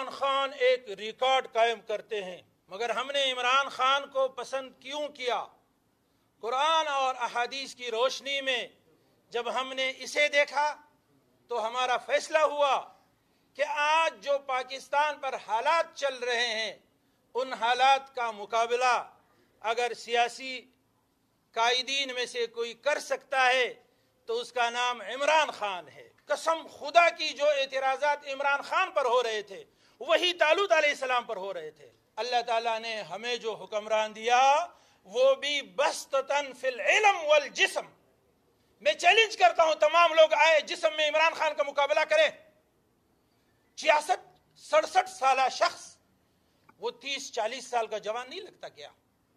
عمران خان ایک ریکارڈ قائم کرتے ہیں، مگر ہم نے عمران خان کو پسند کیوں کیا؟ قرآن اور احادیث کی روشنی میں جب ہم نے اسے دیکھا تو ہمارا فیصلہ ہوا کہ آج جو پاکستان پر حالات چل رہے ہیں ان حالات کا مقابلہ اگر سیاسی قائدین میں سے کوئی کر سکتا ہے تو اس کا نام عمران خان ہے۔ قسم خدا کی جو اعتراضات عمران خان پر ہو رہے تھے وہی طالوت علیہ السلام پر ہو رہے تھے۔ اللہ تعالیٰ نے ہمیں جو حکمران دیا وہ بھی بسطتاً فی العلم والجسم۔ میں چیلنج کرتا ہوں تمام لوگ آئے جسم میں عمران خان کا مقابلہ کریں۔ 66-67 سالہ شخص، وہ 30-40 سال کا جوان نہیں لگتا کیا؟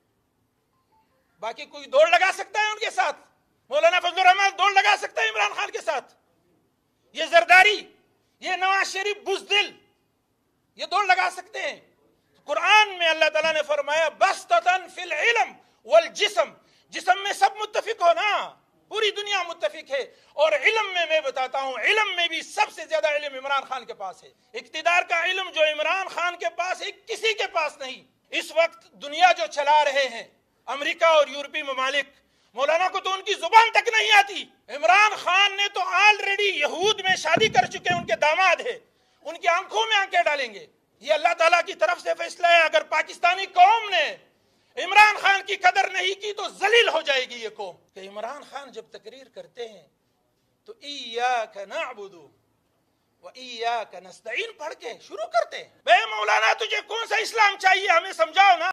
باقی کوئی دوڑ لگا سکتا ہے ان کے ساتھ؟ مولانا فضل الرحمان دوڑ لگا سکتا ہے عمران خان کے ساتھ؟ یہ زرداری، یہ نواز شریف بزدل، یہ دوڑ لگا سکتے ہیں؟ قرآن میں اللہ تعالیٰ نے فرمایا بسطتاً فی العلم والجسم، جسم میں سب متفق ہو نا، پوری دنیا متفق ہے۔ اور علم میں بتاتا ہوں، علم میں بھی سب سے زیادہ علم عمران خان کے پاس ہے۔ اقتدار کا علم جو عمران خان کے پاس ہے کسی کے پاس نہیں۔ اس وقت دنیا جو چلا رہے ہیں امریکہ اور یورپی ممالک، مولانا کو تو ان کی زبان تک نہیں آتی۔ عمران خان نے تو آلریڈی یہود میں شادی کر چکے، ان کے داماد ہے، ان کی آنکھوں میں آنکھیں ڈالیں گے۔ یہ اللہ تعالیٰ کی طرف سے فیصلہ ہے۔ اگر پاکستانی قوم نے عمران خان کی قدر نہیں کی تو ذلیل ہو جائے گی یہ قوم۔ کہ عمران خان جب تقریر کرتے ہیں تو ایاک نعبد و ایاک نستعین پڑھ کے شروع کرتے ہیں۔ بے مولانا تجھے کون سا اسلام چاہیے ہمیں سمجھاؤ نا۔